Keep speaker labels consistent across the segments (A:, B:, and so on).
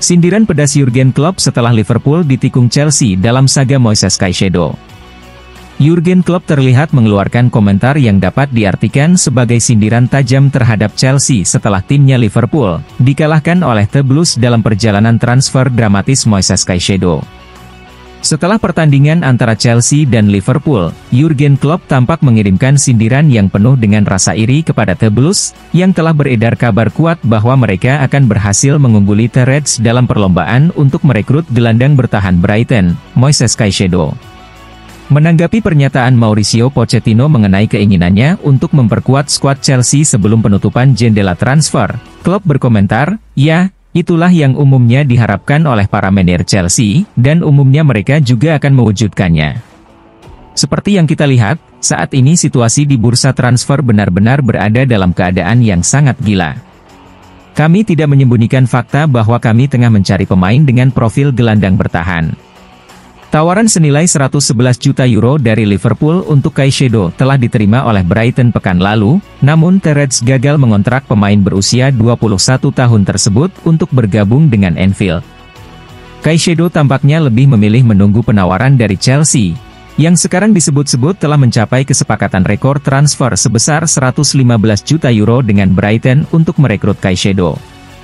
A: Sindiran pedas Jurgen Klopp setelah Liverpool ditikung Chelsea dalam saga Moises Caicedo. Jurgen Klopp terlihat mengeluarkan komentar yang dapat diartikan sebagai sindiran tajam terhadap Chelsea setelah timnya Liverpool dikalahkan oleh The Blues dalam perjalanan transfer dramatis Moises Caicedo. Setelah pertandingan antara Chelsea dan Liverpool, Jurgen Klopp tampak mengirimkan sindiran yang penuh dengan rasa iri kepada The Blues, yang telah beredar kabar kuat bahwa mereka akan berhasil mengungguli The Reds dalam perlombaan untuk merekrut gelandang bertahan Brighton, Moises Caicedo. Menanggapi pernyataan Mauricio Pochettino mengenai keinginannya untuk memperkuat skuad Chelsea sebelum penutupan jendela transfer, Klopp berkomentar, "Ya, itulah yang umumnya diharapkan oleh para manajer Chelsea, dan umumnya mereka juga akan mewujudkannya. Seperti yang kita lihat, saat ini situasi di bursa transfer benar-benar berada dalam keadaan yang sangat gila. Kami tidak menyembunyikan fakta bahwa kami tengah mencari pemain dengan profil gelandang bertahan." Tawaran senilai 111 juta euro dari Liverpool untuk Caicedo telah diterima oleh Brighton pekan lalu, namun The Reds gagal mengontrak pemain berusia 21 tahun tersebut untuk bergabung dengan Anfield. Caicedo tampaknya lebih memilih menunggu penawaran dari Chelsea, yang sekarang disebut-sebut telah mencapai kesepakatan rekor transfer sebesar 115 juta euro dengan Brighton untuk merekrut Caicedo.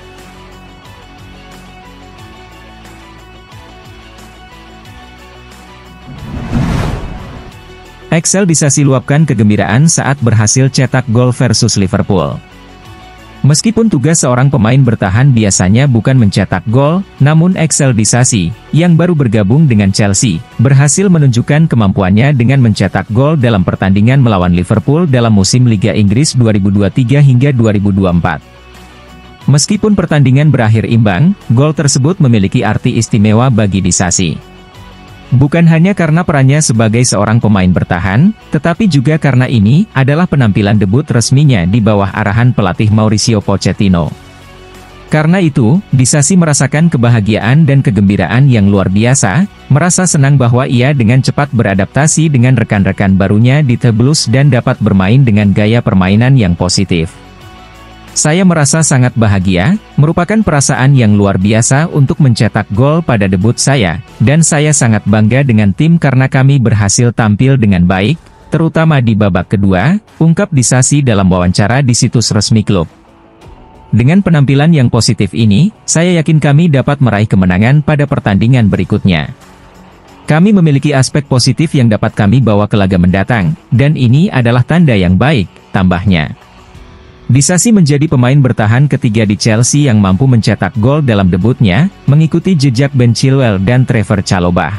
A: Excel Disasi luapkan kegembiraan saat berhasil cetak gol versus Liverpool. Meskipun tugas seorang pemain bertahan biasanya bukan mencetak gol, namun Excel Disasi, yang baru bergabung dengan Chelsea, berhasil menunjukkan kemampuannya dengan mencetak gol dalam pertandingan melawan Liverpool dalam musim Liga Inggris 2023 hingga 2024. Meskipun pertandingan berakhir imbang, gol tersebut memiliki arti istimewa bagi Disasi. Bukan hanya karena perannya sebagai seorang pemain bertahan, tetapi juga karena ini adalah penampilan debut resminya di bawah arahan pelatih Mauricio Pochettino. Karena itu, Disasi merasakan kebahagiaan dan kegembiraan yang luar biasa, merasa senang bahwa ia dengan cepat beradaptasi dengan rekan-rekan barunya di The Blues dan dapat bermain dengan gaya permainan yang positif. "Saya merasa sangat bahagia, merupakan perasaan yang luar biasa untuk mencetak gol pada debut saya, dan saya sangat bangga dengan tim karena kami berhasil tampil dengan baik, terutama di babak kedua," ungkap Disasi dalam wawancara di situs resmi klub. "Dengan penampilan yang positif ini, saya yakin kami dapat meraih kemenangan pada pertandingan berikutnya. Kami memiliki aspek positif yang dapat kami bawa ke laga mendatang, dan ini adalah tanda yang baik," tambahnya. Disasi menjadi pemain bertahan ketiga di Chelsea yang mampu mencetak gol dalam debutnya, mengikuti jejak Ben Chilwell dan Trevor Chalobah.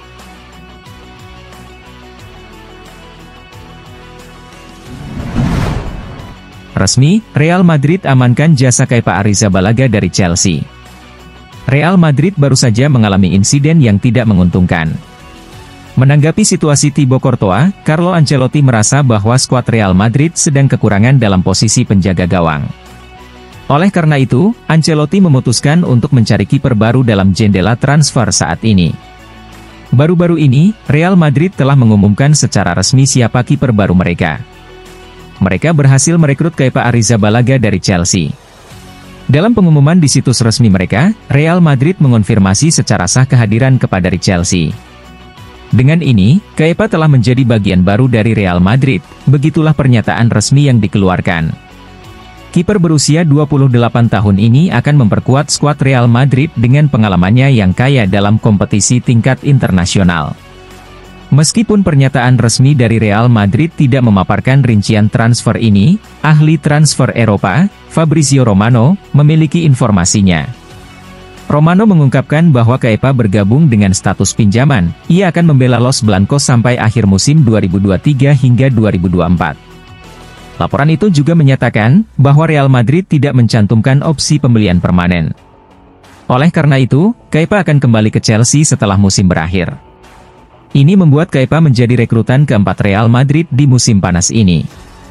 A: Resmi, Real Madrid amankan jasa Kepa Arrizabalaga dari Chelsea. Real Madrid baru saja mengalami insiden yang tidak menguntungkan. Menanggapi situasi Thibaut Courtois, Carlo Ancelotti merasa bahwa skuad Real Madrid sedang kekurangan dalam posisi penjaga gawang. Oleh karena itu, Ancelotti memutuskan untuk mencari kiper baru dalam jendela transfer saat ini. Baru-baru ini, Real Madrid telah mengumumkan secara resmi siapa kiper baru mereka. Mereka berhasil merekrut Kepa Arrizabalaga dari Chelsea. Dalam pengumuman di situs resmi mereka, Real Madrid mengonfirmasi secara sah kehadiran kepada dari Chelsea. Dengan ini, Kepa telah menjadi bagian baru dari Real Madrid, begitulah pernyataan resmi yang dikeluarkan. Kiper berusia 28 tahun ini akan memperkuat skuad Real Madrid dengan pengalamannya yang kaya dalam kompetisi tingkat internasional. Meskipun pernyataan resmi dari Real Madrid tidak memaparkan rincian transfer ini, ahli transfer Eropa, Fabrizio Romano, memiliki informasinya. Romano mengungkapkan bahwa Kepa bergabung dengan status pinjaman, ia akan membela Los Blancos sampai akhir musim 2023 hingga 2024. Laporan itu juga menyatakan, bahwa Real Madrid tidak mencantumkan opsi pembelian permanen. Oleh karena itu, Kepa akan kembali ke Chelsea setelah musim berakhir. Ini membuat Kepa menjadi rekrutan keempat Real Madrid di musim panas ini.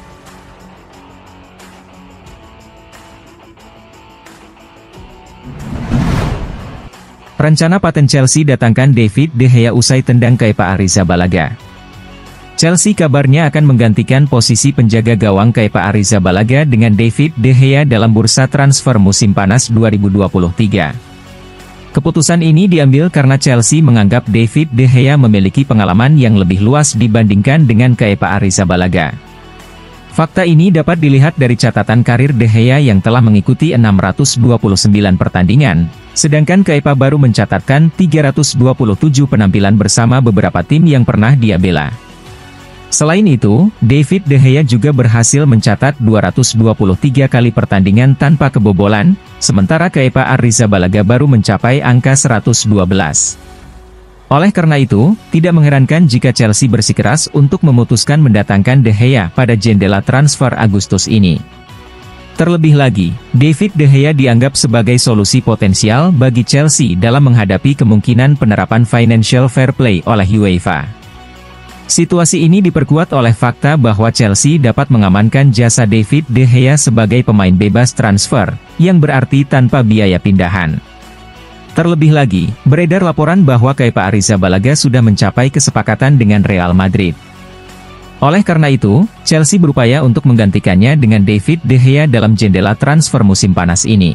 A: Rencana paten Chelsea datangkan David De Gea usai tendang Kepa Arrizabalaga. Chelsea kabarnya akan menggantikan posisi penjaga gawang Kepa Arrizabalaga dengan David De Gea dalam bursa transfer musim panas 2023. Keputusan ini diambil karena Chelsea menganggap David De Gea memiliki pengalaman yang lebih luas dibandingkan dengan Kepa Arrizabalaga. Fakta ini dapat dilihat dari catatan karir De Gea yang telah mengikuti 629 pertandingan, sedangkan Kepa baru mencatatkan 327 penampilan bersama beberapa tim yang pernah dia bela. Selain itu, David De Gea juga berhasil mencatat 223 kali pertandingan tanpa kebobolan, sementara Kepa Arrizabalaga baru mencapai angka 112. Oleh karena itu, tidak mengherankan jika Chelsea bersikeras untuk memutuskan mendatangkan De Gea pada jendela transfer Agustus ini. Terlebih lagi, David De Gea dianggap sebagai solusi potensial bagi Chelsea dalam menghadapi kemungkinan penerapan financial fair play oleh UEFA. Situasi ini diperkuat oleh fakta bahwa Chelsea dapat mengamankan jasa David De Gea sebagai pemain bebas transfer, yang berarti tanpa biaya pindahan. Terlebih lagi, beredar laporan bahwa Kepa Arrizabalaga sudah mencapai kesepakatan dengan Real Madrid. Oleh karena itu, Chelsea berupaya untuk menggantikannya dengan David De Gea dalam jendela transfer musim panas ini.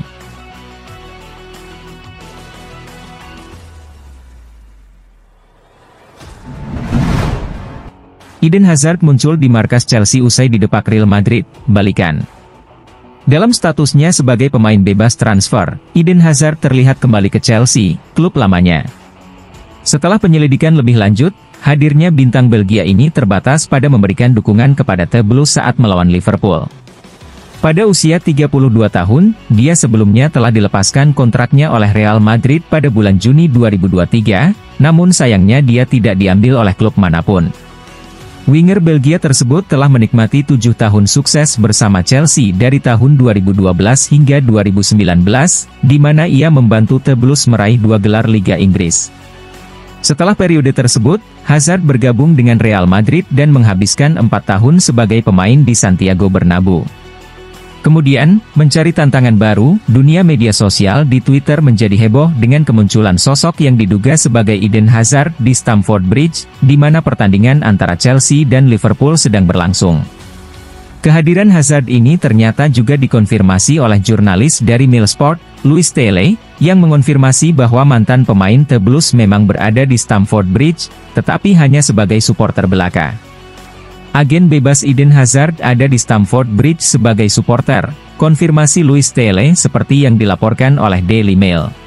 A: Eden Hazard muncul di markas Chelsea usai didepak Real Madrid, balikan. Dalam statusnya sebagai pemain bebas transfer, Eden Hazard terlihat kembali ke Chelsea, klub lamanya. Setelah penyelidikan lebih lanjut, hadirnya bintang Belgia ini terbatas pada memberikan dukungan kepada The Blues saat melawan Liverpool. Pada usia 32 tahun, dia sebelumnya telah dilepaskan kontraknya oleh Real Madrid pada bulan Juni 2023, namun sayangnya dia tidak diambil oleh klub manapun. Winger Belgia tersebut telah menikmati 7 tahun sukses bersama Chelsea dari tahun 2012 hingga 2019, di mana ia membantu The Blues meraih 2 gelar Liga Inggris. Setelah periode tersebut, Hazard bergabung dengan Real Madrid dan menghabiskan 4 tahun sebagai pemain di Santiago Bernabeu. Kemudian, mencari tantangan baru, dunia media sosial di Twitter menjadi heboh dengan kemunculan sosok yang diduga sebagai Eden Hazard di Stamford Bridge, di mana pertandingan antara Chelsea dan Liverpool sedang berlangsung. Kehadiran Hazard ini ternyata juga dikonfirmasi oleh jurnalis dari Millsport, Louis Stele, yang mengonfirmasi bahwa mantan pemain The Blues memang berada di Stamford Bridge, tetapi hanya sebagai supporter belaka. Agen bebas Eden Hazard ada di Stamford Bridge sebagai supporter, konfirmasi Louis Stele seperti yang dilaporkan oleh Daily Mail.